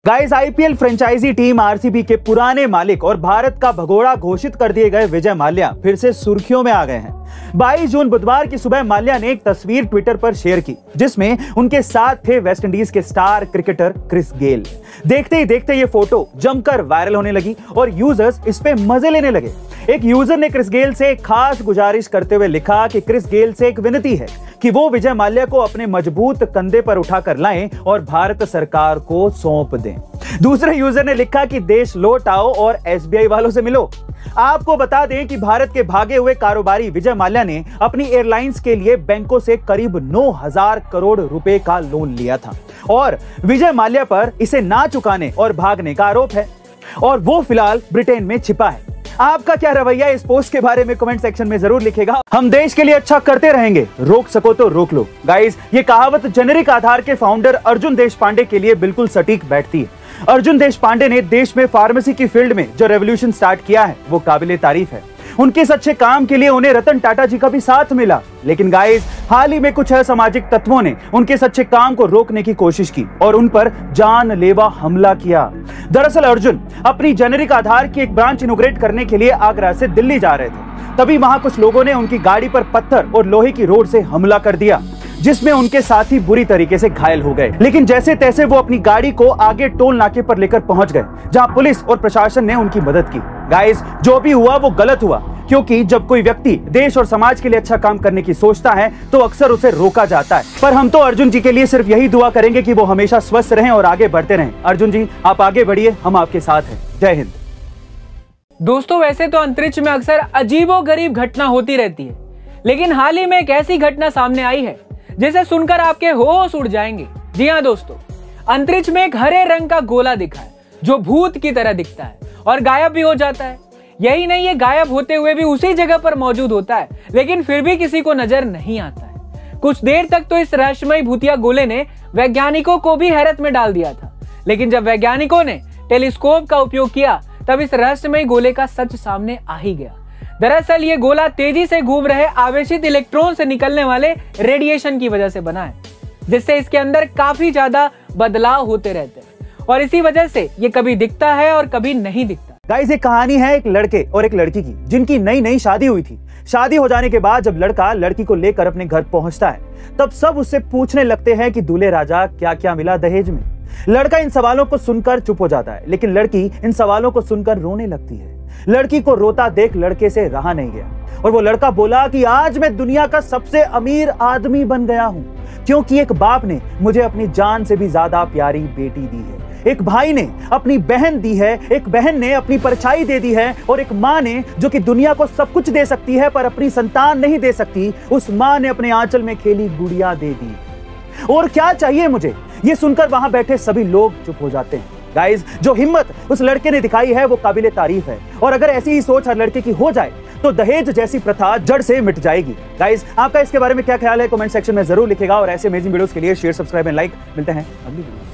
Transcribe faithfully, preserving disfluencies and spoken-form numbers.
Guys, IPL franchise team RCB के पुराने मालिक और भारत का भगोड़ा घोषित कर दिए गए विजय माल्या फिर से सुर्खियों में आ गए हैं। बाईस जून बुधवार की सुबह माल्या ने एक तस्वीर ट्विटर पर शेयर की जिसमें उनके साथ थे वेस्टइंडीज के स्टार क्रिकेटर क्रिस गेल। देखते ही देखते ये फोटो जमकर वायरल होने लगी और यूजर्स इस पे मजे लेने लगे। एक यूजर ने क्रिस गेल से एक खास गुजारिश करते हुए लिखा कि क्रिस गेल से एक विनती है कि वो विजय माल्या को अपने मजबूत कंधे पर उठाकर लाएं और भारत सरकार को सौंप दें। दूसरे यूजर ने लिखा कि देश लौट आओ और एसबीआई वालों से मिलो। आपको बता दें कि भारत के भागे हुए कारोबारी विजय माल्या ने अपनी एयरलाइंस के लिए बैंकों से करीब नौ हज़ार करोड़ रुपए का लोन लिया था और विजय माल्या पर इसे ना चुकाने और भागने का आरोप है और वो फिलहाल ब्रिटेन में छिपा है। आपका क्या रवैया इस पोस्ट के बारे में कमेंट सेक्शन में जरूर लिखेगा। हम देश के लिए अच्छा करते रहेंगे, रोक सको तो रोक लो। गाइस, ये कहावत जेनेरिक आधार के फाउंडर अर्जुन देशपांडे के लिए बिल्कुल सटीक बैठती है। अर्जुन देशपांडे ने देश में फार्मेसी की फील्ड में जो रेवोल्यूशन स्टार्ट किया है वो काबिले तारीफ है। उनके सच्चे काम के लिए उन्हें रतन टाटा जी का भी साथ मिला। लेकिन गाइस, हाल ही में कुछ असामाजिक तत्वों ने उनके सच्चे काम को रोकने की कोशिश की और उन पर जानलेवा हमला किया। दरअसल अर्जुन अपनी जेनेरिक आधार की एक ब्रांच इनोग्रेट करने के लिए आगरा से दिल्ली जा रहे थे। तभी वहां कुछ लोगों ने उनकी गाड़ी पर पत्थर और लोहे की रोड से हमला कर दिया जिसमें उनके साथी बुरी तरीके से घायल हो गए। लेकिन जैसे तैसे वो अपनी गाड़ी को आगे टोल नाके पर लेकर पहुंच गए जहां पुलिस और प्रशासन ने उनकी मदद की। गाइस, जो भी हुआ वो गलत हुआ, क्योंकि जब कोई व्यक्ति देश और समाज के लिए अच्छा काम करने की सोचता है तो अक्सर उसे रोका जाता है। पर हम तो अर्जुन जी के लिए सिर्फ यही दुआ करेंगे कि वो हमेशा स्वस्थ रहें और आगे बढ़ते रहें। अर्जुन जी, आप आगे बढ़िए, हम आपके साथ हैं। जय हिंद। दोस्तों, वैसे तो अंतरिक्ष में अक्सर अजीबोगरीब घटना होती रहती है, लेकिन हाल ही में एक ऐसी घटना सामने आई है जिसे सुनकर आपके होश उड़ जाएंगे। जी हाँ दोस्तों, अंतरिक्ष में एक हरे रंग का गोला दिखा है जो भूत की तरह दिखता है और गायब भी हो जाता है। यही नहीं, ये गायब होते हुए भी उसी जगह पर मौजूद होता है, लेकिन फिर भी किसी को नजर नहीं आता है। कुछ देर तक तो इस रहस्यमयी भूतिया गोले ने वैज्ञानिकों को भी हैरत में डाल दिया था, लेकिन जब वैज्ञानिकों ने टेलीस्कोप का उपयोग किया तब इस रहस्यमयी गोले का सच सामने आ ही गया। दरअसल ये गोला तेजी से घूम रहे आवेशित इलेक्ट्रॉन से निकलने वाले रेडिएशन की वजह से बना है, जिससे इसके अंदर काफी ज्यादा बदलाव होते रहते हैं और इसी वजह से ये कभी दिखता है और कभी नहीं दिखता। गाइस, ये कहानी है एक लड़के और एक लड़की की जिनकी नई नई शादी हुई थी। शादी हो जाने के बाद जब लड़का लड़की को लेकर अपने घर पहुंचता है तब सब उससे पूछने लगते हैं कि दूल्हे राजा क्या क्या मिला दहेज में। लड़का इन सवालों को सुनकर चुप हो जाता है, लेकिन लड़की इन सवालों को सुनकर रोने लगती है। लड़की को रोता देख लड़के से रहा नहीं गया और वो लड़का बोला कि आज मैं दुनिया का सबसे अमीर आदमी बन गया हूं, क्योंकि एक बाप ने मुझे अपनी जान से भी ज्यादा प्यारी बेटी दी है, एक भाई ने अपनी बहन दी है, एक बहन ने अपनी परछाई दे दी है और एक माँ ने जो कि दुनिया को सब कुछ दे सकती है पर अपनी संतान नहीं दे सकती, उस माँ ने अपने आंचल में खेली गुड़िया दे दी। और क्या चाहिए मुझे? ये सुनकर वहां बैठे सभी लोग चुप हो जाते हैं। गाइस, जो हिम्मत उस लड़के ने दिखाई है वो काबिले तारीफ है और अगर ऐसी ही सोच हर लड़के की हो जाए तो दहेज जैसी प्रथा जड़ से मिट जाएगी। गाइस, आपका इसके बारे में क्या ख्याल है? कमेंट सेक्शन में जरूर लिखेगा और ऐसे अमेजिंग वीडियोस के लिए शेयर, सब्सक्राइब एंड लाइक। मिलते हैं अगली वीडियो में।